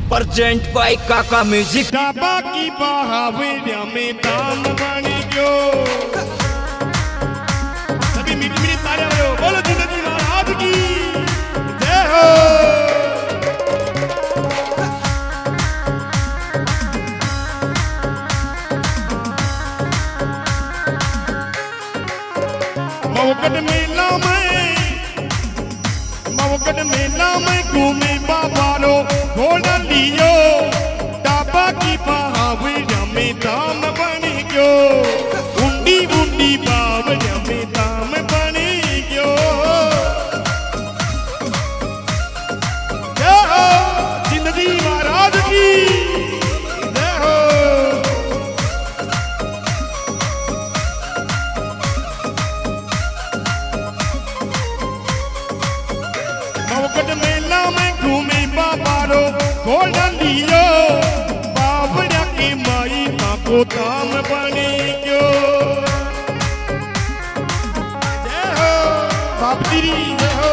Present by Kaka music. डाबा की बहावरिया में दाम बन गयो। सभी मीठी मीठी तालियां बजाओ, बोलो जिंदगी महाराज की जय हो। मवकट मेला में घूमे बाबारो घोड़ा लियो। डाबा की बहावरिया में दाम बन गयो। उंडी उंडी बावरिया में दाम बन गयो। जय हो जिंदगी महाराज की जय हो। मवकट मेला में घूमे बाबारो घोड़ा लियो। बावरिया की माई को दाम बने गयो। जय हो बाप तेरी जय हो।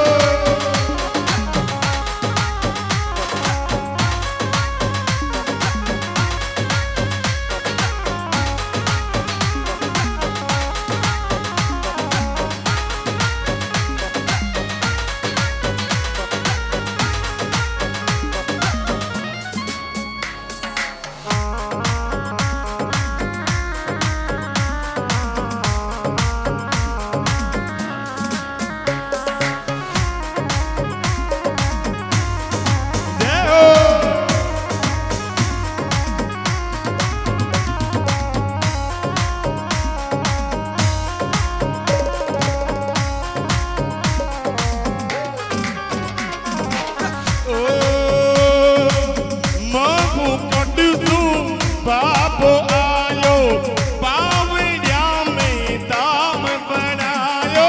बाबो आयो बावरिया में दाम बनायो।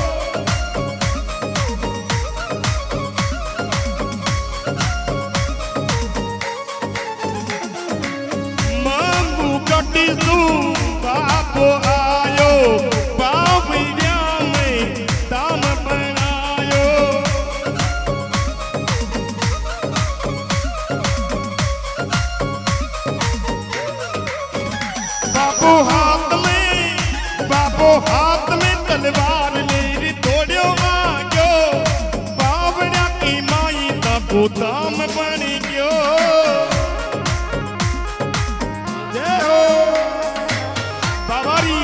मामू कटिसू बाबो आयो बावरिया में दाम बनायो। बाबो हाथ में तलवार ले तोड़ो आगो। बावरिया की माई को दाम बन गयो। जय हो बाबारी।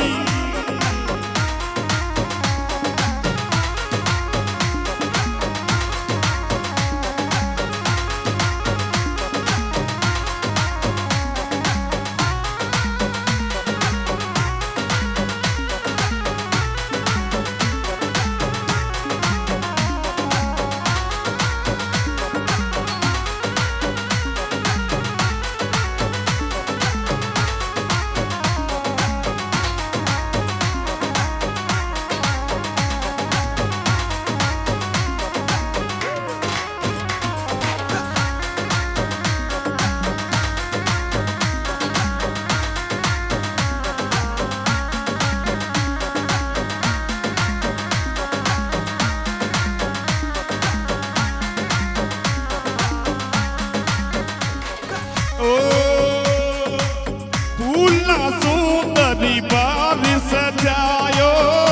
सुंदरी बार सजायो।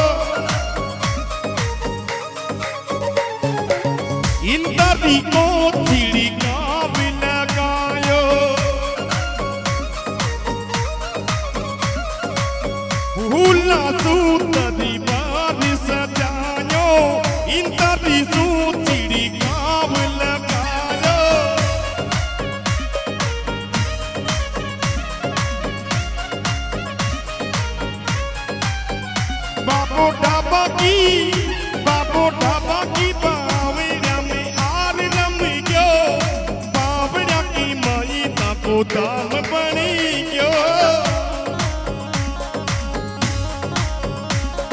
इंदरी को चिड़ी काव लगायो। भूला सुंदरी बार सजायो। इंदरी चिड़ी काव लगायो। बाबो ढाबा की बावरिया में आर रम गयो। बावरिया की माई को दाम बनी गयो।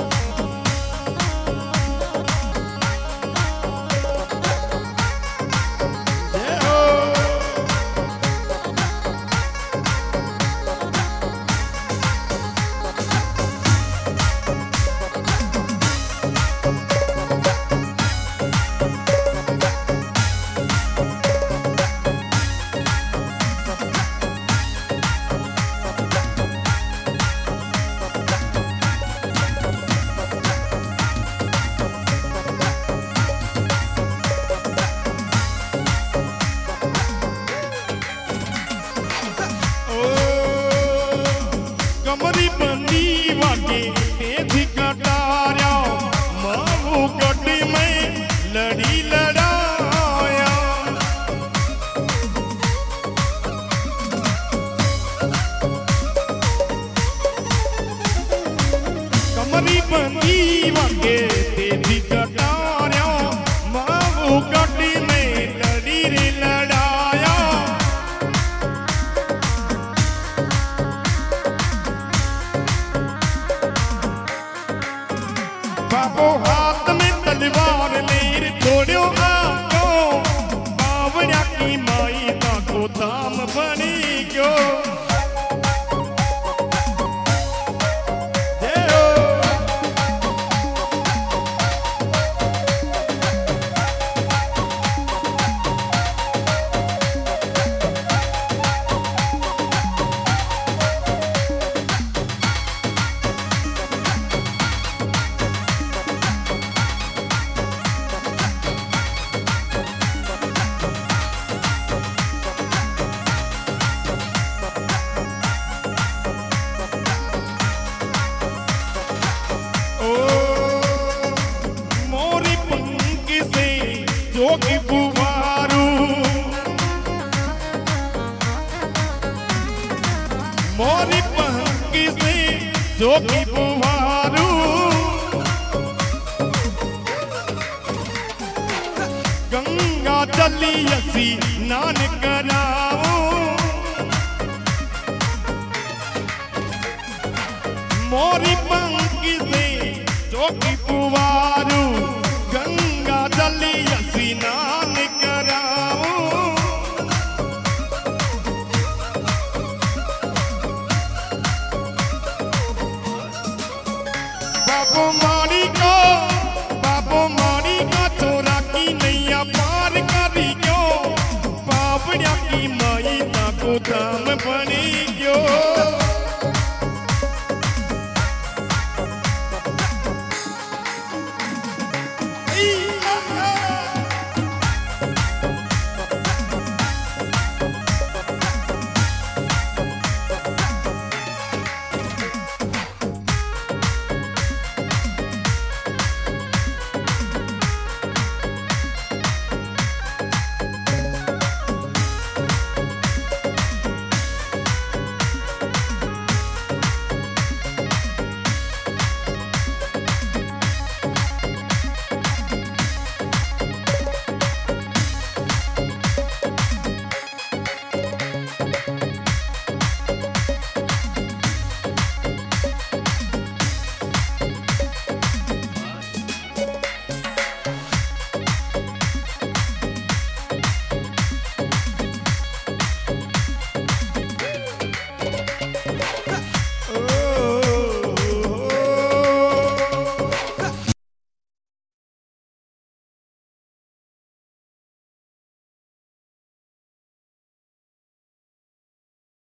चौकी पुवारू मोरी पंकी से चौकी पुवारू गंगा चली असी नान कराओ मोरी पंकी से चौकी पुवारू